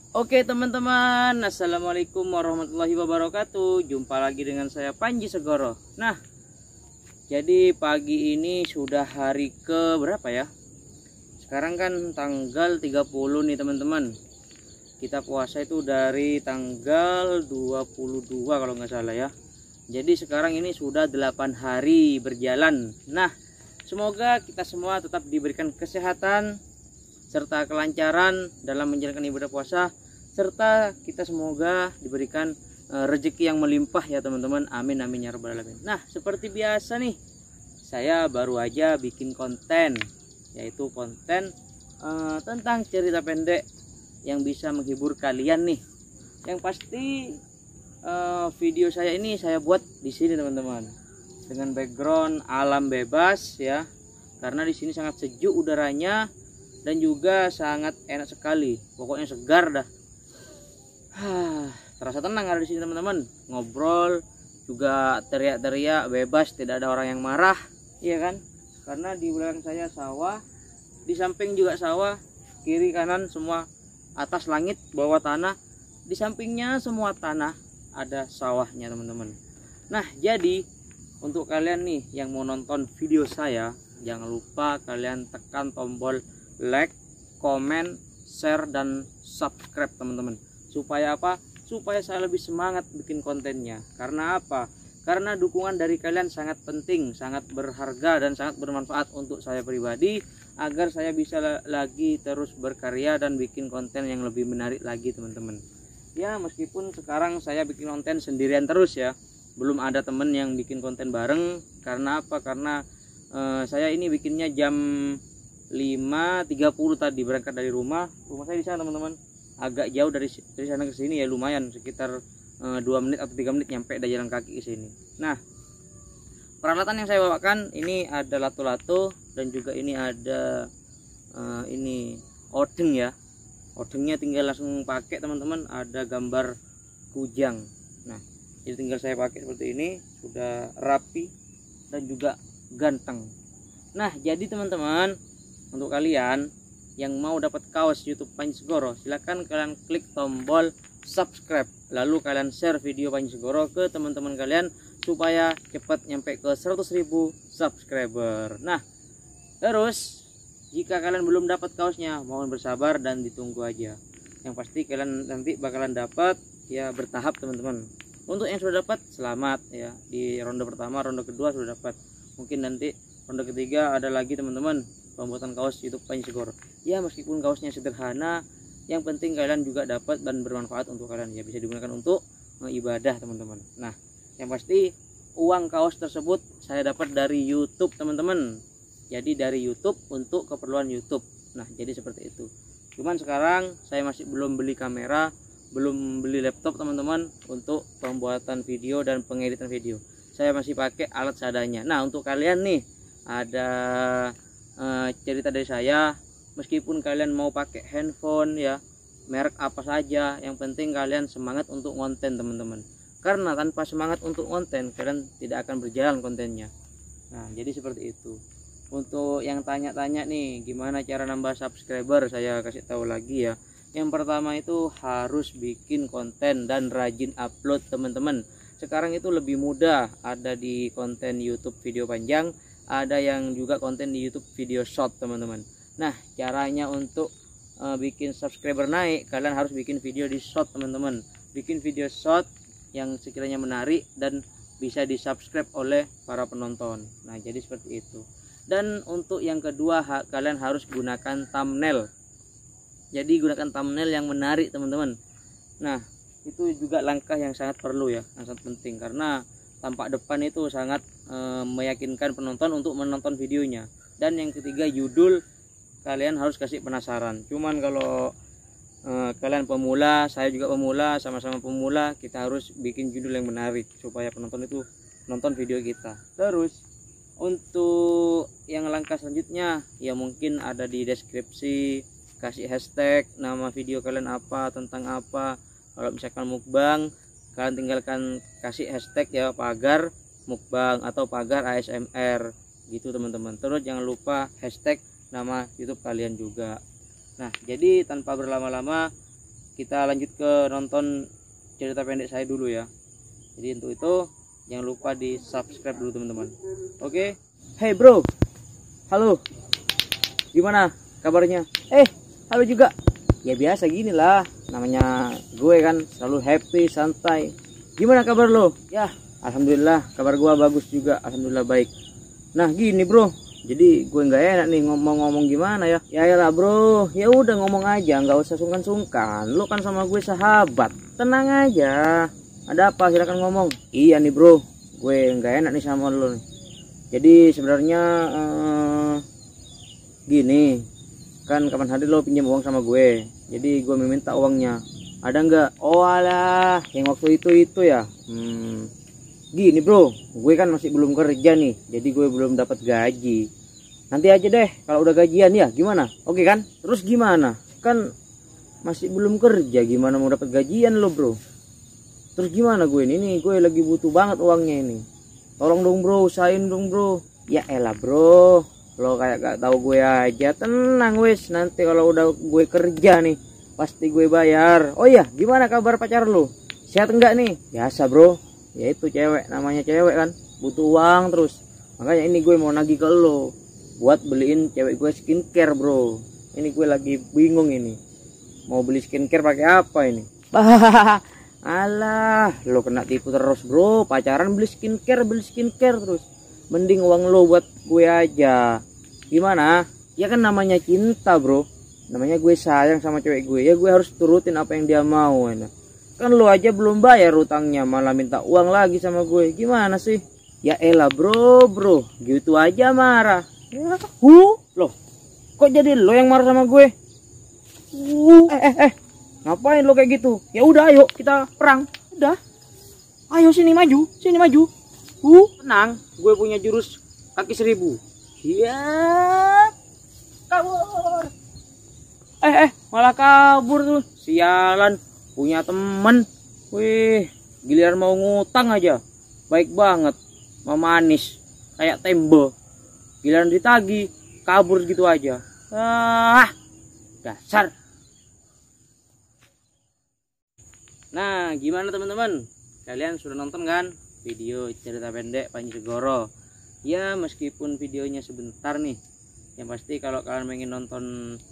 Oke teman-teman, assalamualaikum warahmatullahi wabarakatuh. Jumpa lagi dengan saya Panji Segoro. Nah, jadi pagi ini sudah hari ke berapa ya? Sekarang kan tanggal 30 nih teman-teman. Kita puasa itu dari tanggal 22 kalau nggak salah ya. Jadi sekarang ini sudah 8 hari berjalan. Nah, semoga kita semua tetap diberikan kesehatan serta kelancaran dalam menjalankan ibadah puasa, serta kita semoga diberikan rezeki yang melimpah ya teman-teman. Amin amin ya rabbal alamin. Nah, seperti biasa nih, saya baru aja bikin konten, yaitu konten tentang cerita pendek yang bisa menghibur kalian nih. Yang pasti video saya ini saya buat di sini teman-teman, dengan background alam bebas ya, karena di sini sangat sejuk udaranya dan juga sangat enak sekali, pokoknya segar dah. Terasa tenang ada di sini teman-teman, ngobrol juga teriak-teriak bebas, tidak ada orang yang marah, iya kan? Karena di belakang saya sawah, di samping juga sawah, kiri kanan semua, atas langit bawah tanah, di sampingnya semua tanah, ada sawahnya teman-teman. Nah, jadi untuk kalian nih yang mau nonton video saya, jangan lupa kalian tekan tombol like, komen, share, dan subscribe teman-teman. Supaya apa? Supaya saya lebih semangat bikin kontennya. Karena apa? Karena dukungan dari kalian sangat penting, sangat berharga, dan sangat bermanfaat untuk saya pribadi, agar saya bisa lagi terus berkarya dan bikin konten yang lebih menarik lagi teman-teman. Ya, meskipun sekarang saya bikin konten sendirian terus ya, belum ada temen yang bikin konten bareng. Karena apa? Karena saya ini bikinnya jam 5.30 tadi, berangkat dari rumah saya di sana teman-teman, agak jauh dari sana ke sini ya, lumayan sekitar 2 menit atau 3 menit nyampe dari jalan kaki ke sini. Nah, peralatan yang saya bawakan ini ada lato-lato, dan juga ini ada ini odeng ya. Odengnya tinggal langsung pakai teman-teman, ada gambar kujang. Nah, jadi tinggal saya pakai seperti ini, sudah rapi dan juga ganteng. Nah, jadi teman-teman, untuk kalian yang mau dapat kaos YouTube Panji Segoro, silahkan kalian klik tombol subscribe, lalu kalian share video Panji Segoro ke teman-teman kalian supaya cepat nyampe ke 100.000 subscriber. Nah, terus jika kalian belum dapat kaosnya, mohon bersabar dan ditunggu aja. Yang pasti kalian nanti bakalan dapat ya, bertahap teman-teman. Untuk yang sudah dapat, selamat ya, di ronde pertama, ronde kedua sudah dapat. Mungkin nanti ronde ketiga ada lagi teman-teman, pembuatan kaos YouTube Panji Segoro. Ya, meskipun kaosnya sederhana, yang penting kalian juga dapat dan bermanfaat untuk kalian ya, bisa digunakan untuk ibadah teman-teman. Nah, yang pasti uang kaos tersebut saya dapat dari YouTube teman-teman. Jadi dari YouTube untuk keperluan YouTube. Nah, jadi seperti itu. Cuman sekarang saya masih belum beli kamera, belum beli laptop teman-teman untuk pembuatan video dan pengeditan video. Saya masih pakai alat seadanya. Nah, untuk kalian nih, ada cerita dari saya, meskipun kalian mau pakai handphone ya, merek apa saja, yang penting kalian semangat untuk konten teman-teman. Karena tanpa semangat untuk konten, kalian tidak akan berjalan kontennya. Nah, jadi seperti itu. Untuk yang tanya-tanya nih, gimana cara nambah subscriber, saya kasih tahu lagi ya. Yang pertama itu harus bikin konten dan rajin upload teman-teman. Sekarang itu lebih mudah, ada di konten YouTube video panjang, ada yang juga konten di YouTube video short teman-teman. Nah, caranya untuk bikin subscriber naik, kalian harus bikin video di short teman-teman. Bikin video short yang sekiranya menarik dan bisa di subscribe oleh para penonton. Nah, jadi seperti itu. Dan untuk yang kedua, kalian harus gunakan thumbnail. Jadi gunakan thumbnail yang menarik teman-teman. Nah, itu juga langkah yang sangat perlu ya, yang sangat penting, karena tampak depan itu sangat meyakinkan penonton untuk menonton videonya. Dan yang ketiga, judul kalian harus kasih penasaran. Cuman kalau kalian pemula, saya juga pemula, sama-sama pemula, kita harus bikin judul yang menarik supaya penonton itu nonton video kita. Terus untuk yang langkah selanjutnya ya, mungkin ada di deskripsi, kasih hashtag nama video kalian apa, tentang apa. Kalau misalkan mukbang, kalian tinggalkan kasih hashtag ya, pagar mukbang atau pagar ASMR gitu teman-teman. Terus jangan lupa hashtag nama YouTube kalian juga. Nah, jadi tanpa berlama-lama kita lanjut ke nonton cerita pendek saya dulu ya. Jadi untuk itu jangan lupa di subscribe dulu teman-teman. Oke. Hey bro, halo, gimana kabarnya? Halo juga. Ya biasa gini lah, namanya gue kan selalu happy, santai. Gimana kabar lo? Ya alhamdulillah kabar gue bagus juga, alhamdulillah baik. Nah gini bro, jadi gue nggak enak nih ngomong gimana ya. Ya lah bro, ya udah ngomong aja, nggak usah sungkan-sungkan. Lo kan sama gue sahabat, tenang aja. Ada apa, silakan ngomong. Iya nih bro, gue nggak enak nih sama lo nih. Jadi sebenarnya gini, kan kapan hari lo pinjam uang sama gue, jadi gue meminta uangnya. Ada nggak? Oh alah, yang waktu itu ya. Gini bro, gue kan masih belum kerja nih, jadi gue belum dapat gaji. Nanti aja deh kalau udah gajian ya, gimana? Oke kan? Terus gimana? Kan masih belum kerja, gimana mau dapat gajian lo bro? Terus gimana gue ini gue lagi butuh banget uangnya ini. Tolong dong bro, usahain dong bro. Ya elah bro, lo kayak gak tahu gue aja. Tenang wes, nanti kalau udah gue kerja nih pasti gue bayar. Oh iya, gimana kabar pacar lo? Sehat enggak nih? Biasa bro, ya itu cewek, namanya cewek kan butuh uang terus. Makanya ini gue mau nagih ke lo buat beliin cewek gue skincare bro. Ini gue lagi bingung ini mau beli skincare pakai apa ini. Alah, lo kena tipu terus bro, pacaran beli skincare terus. Mending uang lo buat gue aja. Gimana? Ya kan namanya cinta bro, namanya gue sayang sama cewek gue, ya gue harus turutin apa yang dia mau. Kan lo aja belum bayar utangnya malah minta uang lagi sama gue, gimana sih? Ya elah bro, gitu aja marah. Loh, kok jadi lo yang marah sama gue? Ngapain lo kayak gitu? Ya udah ayo kita perang. Udah. Ayo sini maju. Tenang, gue punya jurus kaki 1000. Iya. Kabur. Malah kabur tuh. Sialan, punya temen. Wih, giliran mau ngutang aja. Baik banget. Mau manis kayak tembo. Giliran ditagi, kabur gitu aja. Dasar. Nah gimana teman-teman, kalian sudah nonton kan video cerita pendek Panji Segoro? Ya meskipun videonya sebentar nih, yang pasti kalau kalian pengen nonton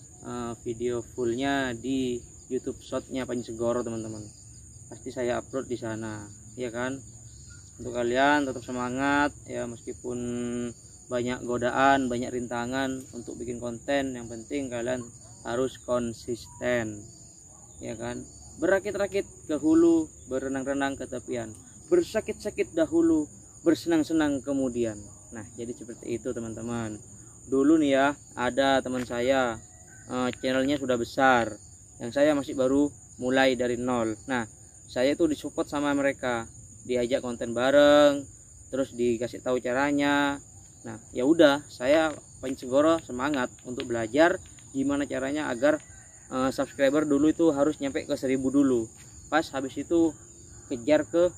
video fullnya di YouTube shortnya Panji Segoro teman-teman, pasti saya upload di sana ya kan. Untuk kalian tetap semangat ya, meskipun banyak godaan, banyak rintangan untuk bikin konten, yang penting kalian harus konsisten ya kan. Berakit-rakit ke hulu, berenang-renang ke tepian, bersakit-sakit dahulu, bersenang-senang kemudian. Nah jadi seperti itu teman-teman. Dulu nih ya, ada teman saya, channelnya sudah besar, yang saya masih baru mulai dari nol. Nah saya itu disupport sama mereka, diajak konten bareng, terus dikasih tahu caranya. Nah ya udah, saya Panji Segoro semangat untuk belajar gimana caranya agar subscriber dulu itu harus nyampe ke 1000 dulu. Pas habis itu kejar ke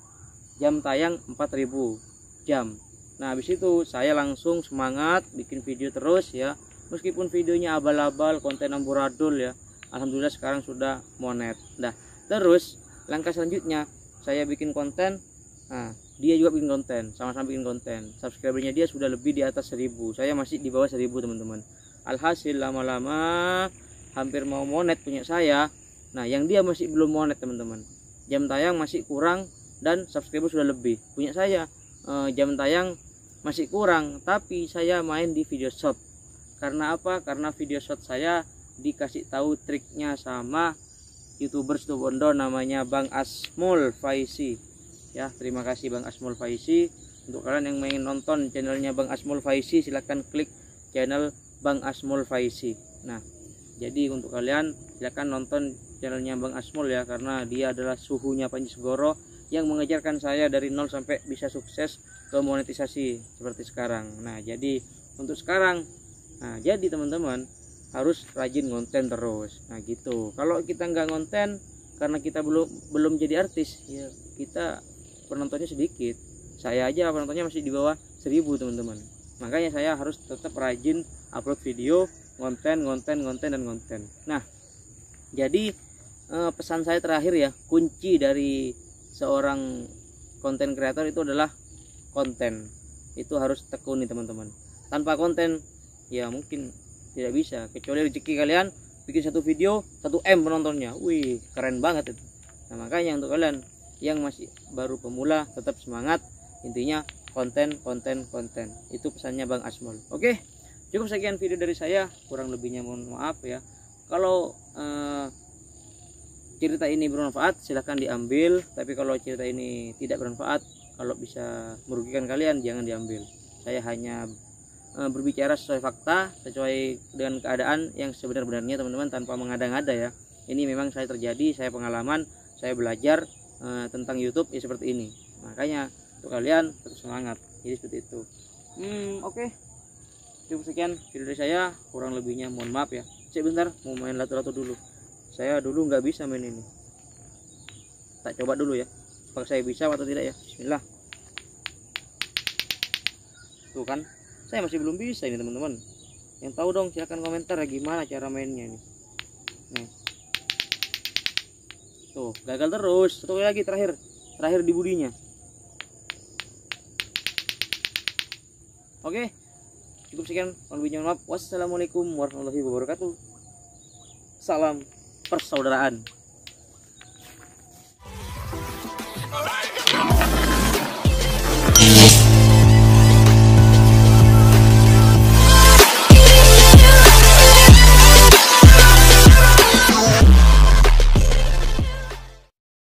jam tayang 4000 jam. Nah habis itu saya langsung semangat bikin video terus ya, meskipun videonya abal-abal, konten amburadul ya. Alhamdulillah sekarang sudah monet. Nah terus langkah selanjutnya saya bikin konten, nah dia juga bikin konten, sama-sama bikin konten. Subscribernya dia sudah lebih di atas 1000, saya masih di bawah 1000 teman-teman. Alhasil lama-lama hampir mau monet punya saya. Nah yang dia masih belum monet teman-teman, jam tayang masih kurang dan subscriber sudah lebih. Punya saya jam tayang masih kurang, tapi saya main di video shot. Karena apa? Karena video shot saya dikasih tahu triknya sama YouTuber Situbondo, namanya Bang Asmul Faisi ya. Terima kasih Bang Asmul Faisi. Untuk kalian yang ingin nonton channelnya Bang Asmul Faisi, silahkan klik channel Bang Asmul Faisi. Nah jadi untuk kalian silakan nonton channelnya Bang Asmul ya, karena dia adalah suhunya Panji Segoro yang mengejarkan saya dari nol sampai bisa sukses ke monetisasi seperti sekarang. Nah jadi untuk sekarang, nah jadi teman-teman harus rajin konten terus. Nah gitu, kalau kita nggak konten karena kita belum jadi artis ya, kita penontonnya sedikit. Saya aja penontonnya masih di bawah 1000 teman-teman. Makanya saya harus tetap rajin upload video, konten. Nah jadi pesan saya terakhir ya, kunci dari seorang konten kreator itu adalah konten. Itu harus tekuni teman-teman. Tanpa konten ya mungkin tidak bisa, kecuali rezeki kalian bikin satu video 1 M penontonnya. Wih, keren banget itu. Nah, makanya untuk kalian yang masih baru pemula tetap semangat. Intinya konten. Itu pesannya Bang Asmol. Oke, cukup sekian video dari saya, kurang lebihnya mohon maaf ya. Kalau cerita ini bermanfaat silahkan diambil, tapi kalau cerita ini tidak bermanfaat, kalau bisa merugikan kalian jangan diambil. Saya hanya berbicara sesuai fakta, sesuai dengan keadaan yang sebenar-benarnya teman-teman, tanpa mengada-ngada ya. Ini memang saya terjadi, saya pengalaman, saya belajar tentang YouTube ya seperti ini. Makanya untuk kalian tetap semangat. Jadi seperti itu. Oke. Cukup sekian video dari saya, kurang lebihnya mohon maaf ya. Sebentar mau main lato-lato dulu. Saya dulu nggak bisa main ini. Tak coba dulu ya, apakah saya bisa atau tidak ya. Bismillah. Tuh kan, saya masih belum bisa ini teman-teman. Yang tahu dong silahkan komentar ya gimana cara mainnya ini. Nih. Tuh gagal terus. Satu kali lagi terakhir di budinya. Oke, cukup sekian. Mohon maaf. Wassalamualaikum warahmatullahi wabarakatuh. Salam persaudaraan.